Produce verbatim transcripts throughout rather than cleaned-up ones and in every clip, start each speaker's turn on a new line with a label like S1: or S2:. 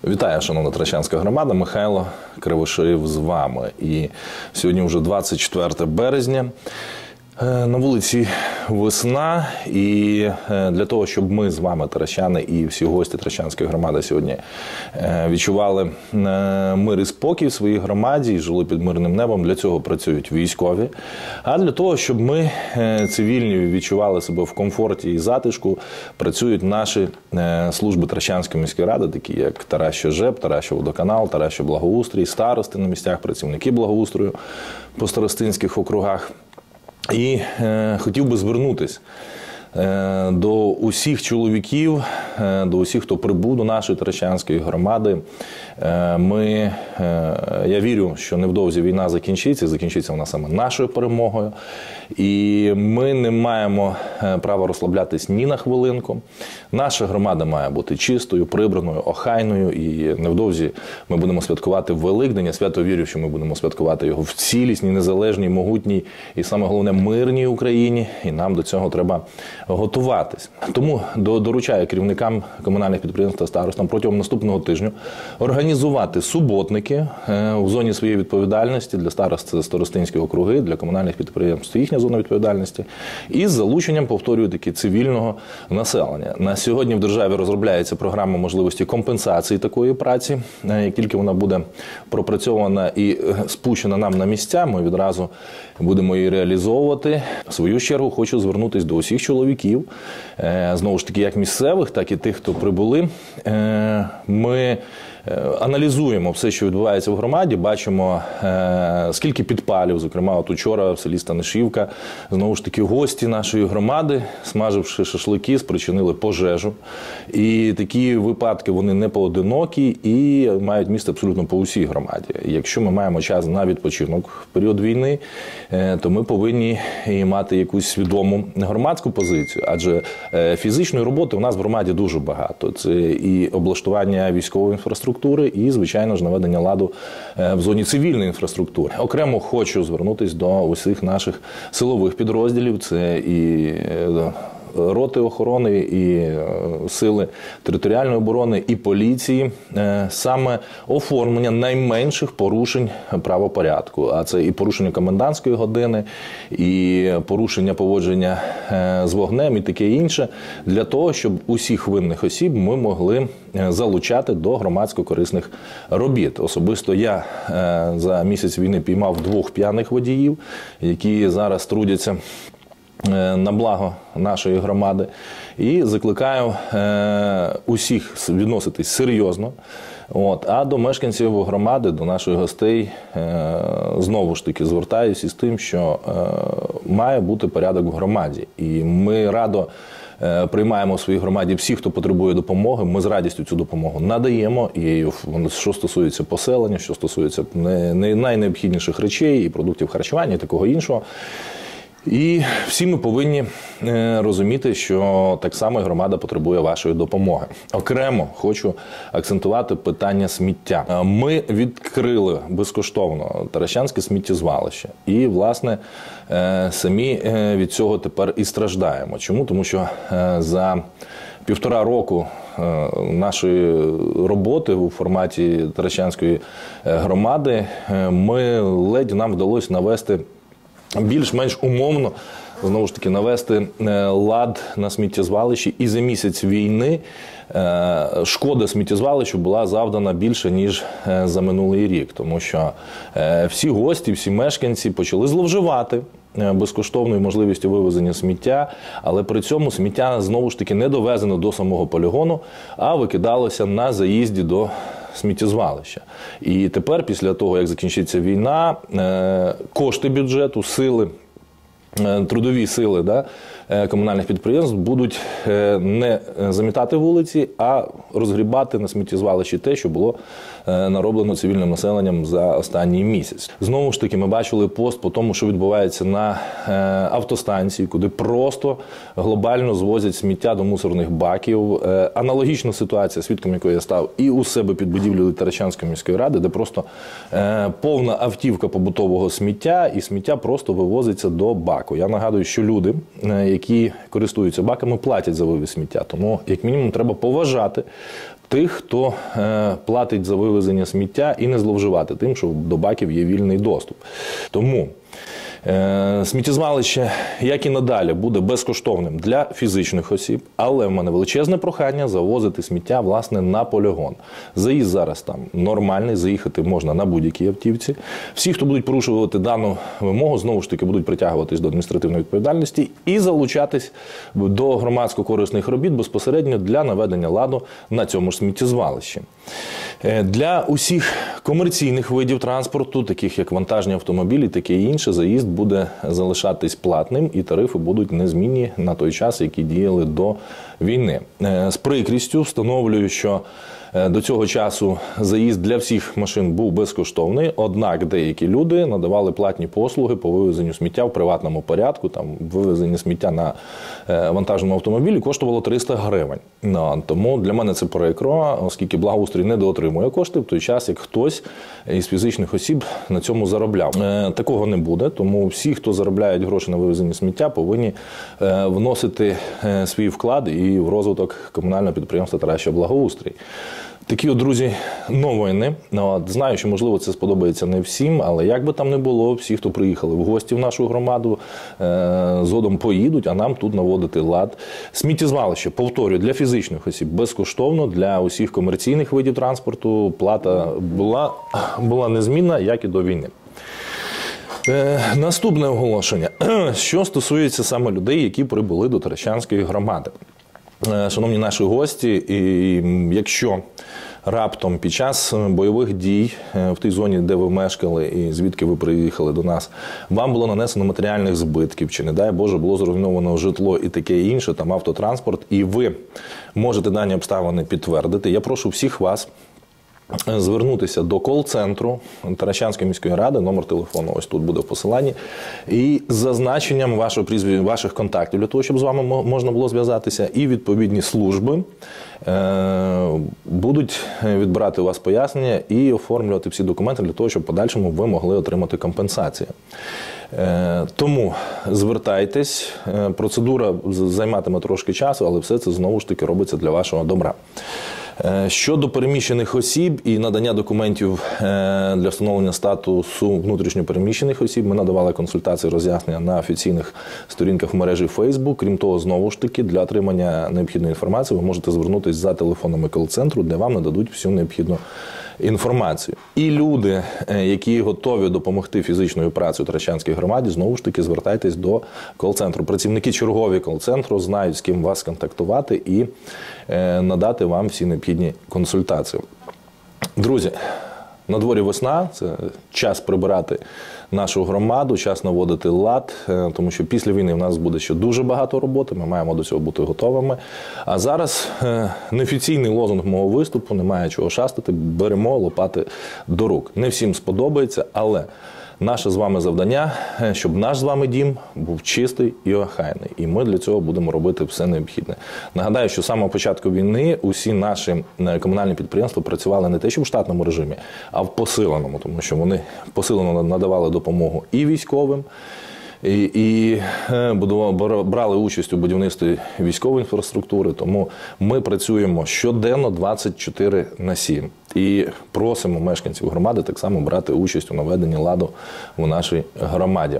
S1: Вітаю, шановна Таращанська громада, Михайло Кривошеєв з вами. І сьогодні вже двадцять четверте березня, на вулиці весна, і для того, щоб ми з вами, таращани, і всі гості Таращанської громади сьогодні відчували мир і спокій в своїй громаді і жили під мирним небом, для цього працюють військові. А для того, щоб ми, цивільні, відчували себе в комфорті і затишку, працюють наші служби Таращанської міської ради, такі як Тараща-ЖЕБ, Тараща-Водоканал, Тараща-Благоустрій, старости на місцях, працівники благоустрою по старостинських округах. І е, хотів би звернутися е, до усіх чоловіків, е, до усіх, хто прибув до нашої Таращанської громади. Е, ми, е, я вірю, що невдовзі війна закінчиться, закінчиться вона саме нашою перемогою. І ми не маємо права розслаблятись ні на хвилинку. Наша громада має бути чистою, прибраною, охайною. І невдовзі ми будемо святкувати Великдень. Я свято вірю, що ми будемо святкувати його в цілісній, незалежній, могутній і, саме головне, мирній Україні. І нам до цього треба готуватись. Тому доручаю керівникам комунальних підприємств та старостам протягом наступного тижня організувати суботники в зоні своєї відповідальності для старост – це старостинські округи, для комунальних підприємств – їхня зона відповідальності, і з залученням, повторюю, таки цивільного населення. На сьогодні в державі розробляється програма можливості компенсації такої праці. Як тільки вона буде пропрацьована і спущена нам на місця, ми відразу будемо її реалізовувати. В свою чергу хочу звернутися до усіх чоловіків, знову ж таки, як місцевих, так і тих, хто прибули. Ми аналізуємо все, що відбувається в громаді, бачимо, скільки підпалів, зокрема, от учора в селі Станишівка, знову ж таки, гості нашої громади, смаживши шашлики, спричинили пожежу. І такі випадки, вони не поодинокі і мають місце абсолютно по усій громаді. Якщо ми маємо час на відпочинок в період війни, то ми повинні і мати якусь свідому громадську позицію, адже фізичної роботи у нас в громаді дуже багато. Це і облаштування військової інфраструктури, і, звичайно ж, наведення ладу в зоні цивільної інфраструктури. Окремо хочу звернутися до усіх наших силових підрозділів. Це і роти охорони, і сили територіальної оборони, і поліції. Саме оформлення найменших порушень правопорядку. А це і порушення комендантської години, і порушення поводження з вогнем, і таке інше. Для того, щоб усіх винних осіб ми могли залучати до громадсько-корисних робіт. Особисто я за місяць війни піймав двох п'яних водіїв, які зараз трудяться на благо нашої громади. І закликаю е, усіх відноситись серйозно. От. А до мешканців громади, до наших гостей, е, знову ж таки звертаюся із тим, що е, має бути порядок в громаді. І ми радо е, приймаємо в своїй громаді всіх, хто потребує допомоги. Ми з радістю цю допомогу надаємо. І що стосується поселення, що стосується не, не найнеобхідніших речей, і продуктів харчування, і такого іншого. І всі ми повинні розуміти, що так само і громада потребує вашої допомоги. Окремо хочу акцентувати питання сміття. Ми відкрили безкоштовно Таращанське сміттєзвалище. І, власне, самі від цього тепер і страждаємо. Чому? Тому що за півтора року нашої роботи у форматі Таращанської громади ми ледь нам вдалося навести більш-менш умовно, знову ж таки, навести лад на сміттєзвалищі. І за місяць війни шкода сміттєзвалищу була завдана більше, ніж за минулий рік. Тому що всі гості, всі мешканці почали зловживати безкоштовною можливістю вивезення сміття, але при цьому сміття, знову ж таки, не довезено до самого полігону, а викидалося на заїзді до сміттєзвалища. І тепер, після того, як закінчиться війна, кошти бюджету, сили, трудові сили, да, комунальних підприємств будуть не замітати вулиці, а розгрібати на сміттєзвалищі те, що було нароблено цивільним населенням за останній місяць. Знову ж таки, ми бачили пост по тому, що відбувається на автостанції, куди просто глобально звозять сміття до мусорних баків. Аналогічна ситуація, свідком якої я став і у себе під будівлею Таращанської міської ради, де просто повна автівка побутового сміття, і сміття просто вивозиться до баку. Я нагадую, що люди, які користуються баками, платять за вивіз сміття. Тому, як мінімум, треба поважати тих, хто е, платить за вивезення сміття, і не зловживати тим, що до баків є вільний доступ. Тому е, сміттєзвалище, як і надалі, буде безкоштовним для фізичних осіб, але в мене величезне прохання завозити сміття, власне, на полігон. Заїзд зараз там нормальний, заїхати можна на будь-якій автівці. Всі, хто будуть порушувати дану вимогу, знову ж таки, будуть притягуватись до адміністративної відповідальності і залучатись до громадсько-корисних робіт безпосередньо для наведення ладу на цьому ж сміттєзвалищі. Для усіх комерційних видів транспорту, таких як вантажні автомобілі, таке інше, заїзд буде залишатись платним і тарифи будуть незмінні на той час, які діяли до війни. З прикрістю встановлюю, що до цього часу заїзд для всіх машин був безкоштовний, однак деякі люди надавали платні послуги по вивезенню сміття в приватному порядку. Там вивезення сміття на вантажному автомобілі коштувало триста гривень. Тому для мене це прикро, оскільки благоустрій не доотримує кошти в той час, як хтось із фізичних осіб на цьому заробляв. Такого не буде, тому всі, хто заробляють гроші на вивезення сміття, повинні вносити свій вклад і в розвиток комунального підприємства «Тараща Благоустрій». Такі от, друзі, новини. Знаю, що, можливо, це сподобається не всім, але як би там не було, всі, хто приїхали в гості в нашу громаду, згодом поїдуть, а нам тут наводити лад. Сміттєзвалище, повторюю, для фізичних осіб безкоштовно, для усіх комерційних видів транспорту плата була, була незмінна, як і до війни. Е, наступне оголошення, що стосується саме людей, які прибули до Таращанської громади. Шановні наші гості, і якщо раптом під час бойових дій в тій зоні, де ви мешкали і звідки ви приїхали до нас, вам було нанесено матеріальних збитків, чи, не дай Боже, було зруйновано житло і таке інше, там автотранспорт, і ви можете дані обставини підтвердити, я прошу всіх вас звернутися до кол-центру Таращанської міської ради, номер телефону ось тут буде в посиланні, і з зазначенням вашого прізвища, ваших контактів, для того, щоб з вами можна було зв'язатися, і відповідні служби е будуть відбирати у вас пояснення і оформлювати всі документи для того, щоб в подальшому ви могли отримати компенсацію. Е тому звертайтесь, процедура займатиме трошки часу, але все це знову ж таки робиться для вашого добра. Щодо переміщених осіб і надання документів для встановлення статусу внутрішньопереміщених осіб, ми надавали консультації, роз'яснення на офіційних сторінках в мережі Facebook. Крім того, знову ж таки, для отримання необхідної інформації ви можете звернутися за телефонами кол-центру, де вам нададуть всю необхідну інформацію. І люди, які готові допомогти фізичною працею Таращанській громаді, знову ж таки звертайтесь до кол-центру. Працівники чергові кол-центру знають, з ким вас контактувати і надати вам всі необхідні консультації. Друзі, на дворі весна, це час прибирати нашу громаду, час наводити лад, тому що після війни в нас буде ще дуже багато роботи, ми маємо до цього бути готовими. А зараз неофіційний лозунг мого виступу, немає чого шастати, беремо лопати до рук. Не всім сподобається, але наше з вами завдання, щоб наш з вами дім був чистий і охайний. І ми для цього будемо робити все необхідне. Нагадаю, що з самого початку війни усі наші комунальні підприємства працювали не те, що в штатному режимі, а в посиленому, тому що вони посилено надавали допомогу і військовим, і, і брали участь у будівництві військової інфраструктури, тому ми працюємо щоденно двадцять чотири на сім. І просимо мешканців громади так само брати участь у наведенні ладу у нашій громаді.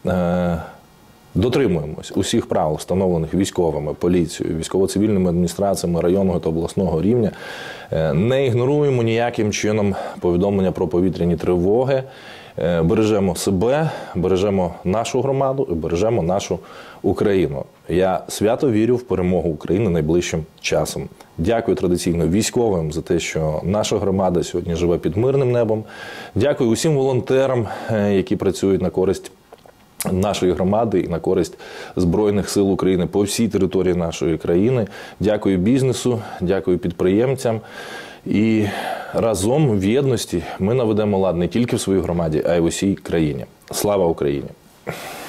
S1: Дотримуємось усіх правил, встановлених військовими, поліцією, військово-цивільними адміністраціями районного та обласного рівня. Не ігноруємо ніяким чином повідомлення про повітряні тривоги. Бережемо себе, бережемо нашу громаду і бережемо нашу Україну. Я свято вірю в перемогу України найближчим часом. Дякую традиційно військовим за те, що наша громада сьогодні живе під мирним небом. Дякую усім волонтерам, які працюють на користь нашої громади і на користь Збройних сил України по всій території нашої країни. Дякую бізнесу, дякую підприємцям. І разом в єдності ми наведемо лад не тільки в своїй громаді, а й в усій країні. Слава Україні!